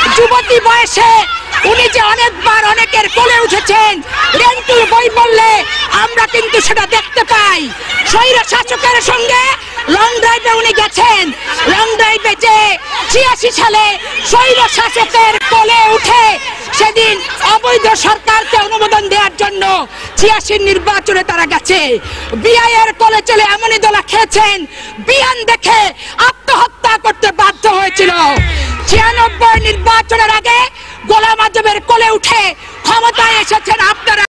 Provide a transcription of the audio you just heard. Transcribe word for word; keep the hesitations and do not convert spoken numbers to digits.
যুবতী বয়সে উনি যে অনেকবার অনেকের কোলে উঠেছেন রেন্টুর বই বললে আমরা কিন্তু সেটা দেখতে পাই। স্বৈর শাসকের সঙ্গে লং ড্রাইভে উনি গেছেন। লং ড্রাইভে যে ছিয়াশি সালে স্বৈর শাসকের কোলে উঠে সেদিন অবৈধ সরকারকে অনুমোদন দেওয়ার জন্য ছিয়াশির নির্বাচনে তারা গেছে। বিআইয়ের কোলে চলে এমনই দলা খেয়েছেন, বিয়ান দেখে আত্মহত্যা করতে বাধ্য হয়েছিল। ছিয়ানব্বই নির্বাচনের আগে গোলাম আজমের কোলে উঠে ক্ষমতায় এসেছেন আপনারা।